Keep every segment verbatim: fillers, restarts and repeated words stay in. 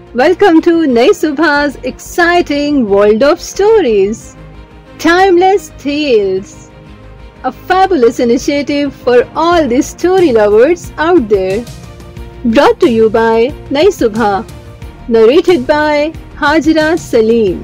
Welcome to Nai Subha's exciting world of stories. Timeless Tales, a fabulous initiative for all the story lovers out there. Brought to you by Nai Subha, narrated by Hajra Salim.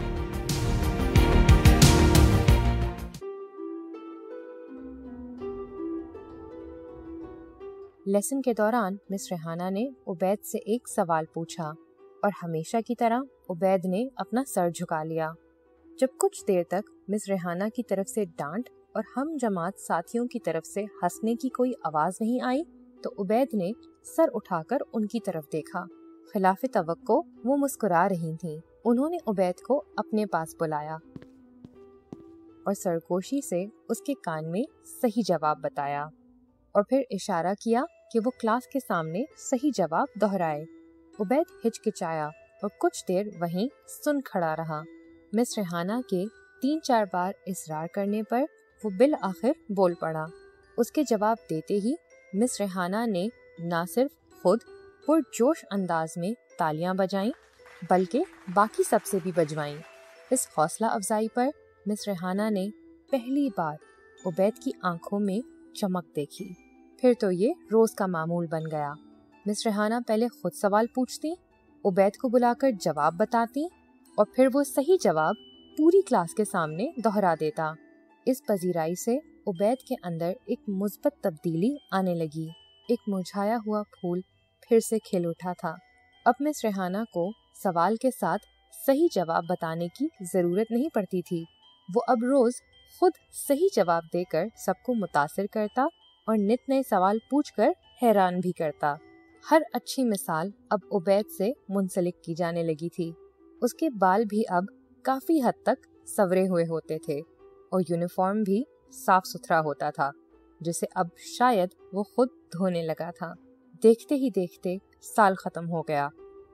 Lesson के दौरान miss Rehana ने उबैद से एक सवाल पूछा और हमेशा की तरह उबैद ने अपना सर झुका लिया। जब कुछ देर तक मिस रेहाना की तरफ से डांट और हम जमात साथियों की तरफ से हंसने की कोई आवाज नहीं आई तो उबैद ने सर उठाकर उनकी तरफ देखा। खिलाफ तवक्को वो मुस्कुरा रही थीं। उन्होंने उबैद को अपने पास बुलाया और सरगोशी से उसके कान में सही जवाब बताया और फिर इशारा किया कि वो क्लास के सामने सही जवाब दोहराए। उबैद हिचकिचाया और कुछ देर वहीं सुन खड़ा रहा। मिस रेहाना के तीन चार बार इसरार करने पर वो बिल आखिर बोल पड़ा। उसके जवाब देते ही मिस रेहाना ने न सिर्फ खुद पुरजोश अंदाज में तालियां बजाईं बल्कि बाकी सबसे भी बजवाईं। इस हौसला अफजाई पर मिस रेहाना ने पहली बार उबैद की आंखों में चमक देखी। फिर तो ये रोज का मामूल बन गया। मिस रेहाना पहले खुद सवाल पूछती, उबैद को बुलाकर जवाब बताती और फिर वो सही जवाब पूरी क्लास के सामने दोहरा देता। इस पजीराई से उबैद के अंदर एक मुस्बत तब्दीली आने लगी। एक मुरझाया हुआ फूल फिर से खिल उठा था। अब मिस रेहाना को सवाल के साथ सही जवाब बताने की जरूरत नहीं पड़ती थी। वो अब रोज खुद सही जवाब देकर सबको मुतासिर करता और नित नए सवाल पूछकर हैरान भी करता। हर अच्छी मिसाल अब उबैद से मुंसलिक की जाने लगी थी। उसके बाल भी अब काफी हद तक संवरे हुए होते थे और यूनिफॉर्म भी साफ सुथरा होता था, जिसे अब शायद वो खुद धोने लगा था। देखते ही देखते साल खत्म हो गया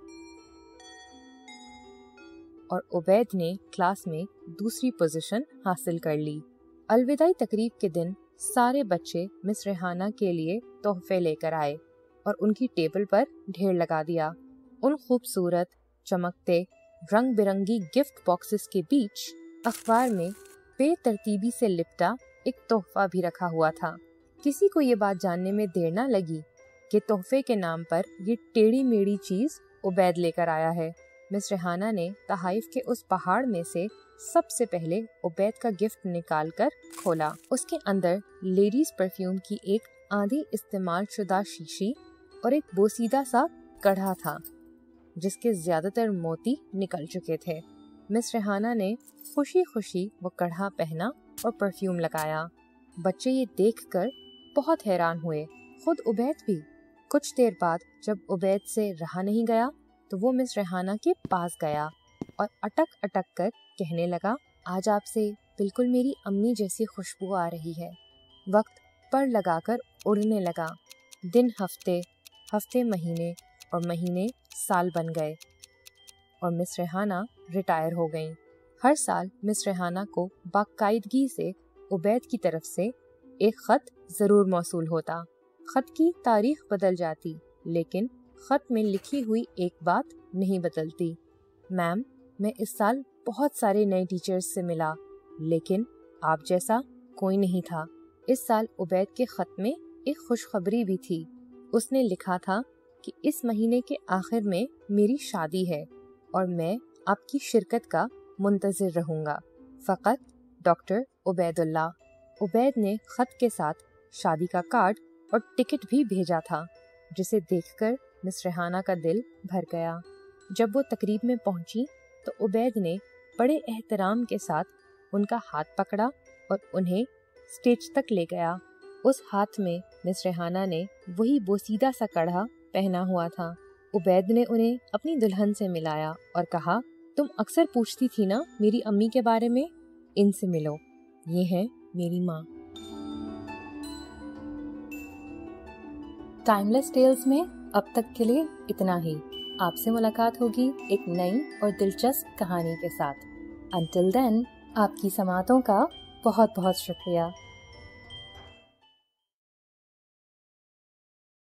और उबैद ने क्लास में दूसरी पोजीशन हासिल कर ली। अलविदाई तकरीब के दिन सारे बच्चे मिस रेहाना के लिए तोहफे लेकर आए और उनकी टेबल पर ढेर लगा दिया। उन खूबसूरत चमकते रंग बिरंगी गिफ्ट बॉक्सेस के बीच अखबार में बेतरतीबी से लिपटा एक तोहफा भी रखा हुआ था। किसी को ये बात जानने में देर न लगी कि तोहफे के नाम पर ये टेढ़ी मेढ़ी चीज उबैद लेकर आया है। मिस रेहाना ने तहाइफ के उस पहाड़ में से सबसे पहले उबैद का गिफ्ट निकालकर खोला। उसके अंदर लेडीज परफ्यूम की एक आधी इस्तेमाल शुदा शीशी और एक बोसीदा सा कढ़ा था जिसके ज्यादातर मोती निकल चुके थे। मिस रेहाना ने खुशी खुशी वो कढ़ा पहना और परफ्यूम लगाया। बच्चे ये देखकर बहुत हैरान हुए, खुद उबैद भी। कुछ देर बाद जब उबैद से रहा नहीं गया तो वो मिस रेहाना के पास गया और अटक अटक कर कहने लगा, आज आपसे बिल्कुल मेरी अम्मी जैसी खुशबू आ रही है। वक्त पर लगाकर उड़ने लगा। दिन हफ्ते, हफ्ते महीने और महीने साल बन गए और मिस रेहाना रिटायर हो गईं। हर साल मिस रेहाना को बाकायदगी से उबैद की तरफ से एक खत जरूर मौसूल होता। खत की तारीख बदल जाती लेकिन खत में लिखी हुई एक बात नहीं बदलती। मैम, मैं इस साल बहुत सारे नए टीचर्स से मिला लेकिन आप जैसा कोई नहीं था। इस साल उबैद के खत में एक खुशखबरी भी थी। उसने लिखा था कि इस महीने के आखिर में मेरी शादी है और मैं आपकी शिरकत का मुंतजिर रहूंगा। फ़कत डॉक्टर उबैदुल्लाह। उबैद ने खत के साथ शादी का कार्ड और टिकट भी भेजा था, जिसे देखकर मिस रेहाना का दिल भर गया। जब वो तकरीब में पहुंची तो उबैद ने बड़े एहतराम के साथ उनका हाथ पकड़ा और उन्हें स्टेज तक ले गया। उस हाथ में मिस रेहाना ने वही बोसीदा सा कढ़ा पहना हुआ था। उबैद ने उन्हें अपनी दुल्हन से मिलाया और कहा, तुम अक्सर पूछती थी ना मेरी अम्मी के बारे में, इनसे मिलो, ये है मेरी माँ। टाइमलेस टेल्स में अब तक के लिए इतना ही। आपसे मुलाकात होगी एक नई और दिलचस्प कहानी के साथ। अंटिल देन, आपकी समातों का बहुत बहुत शुक्रिया।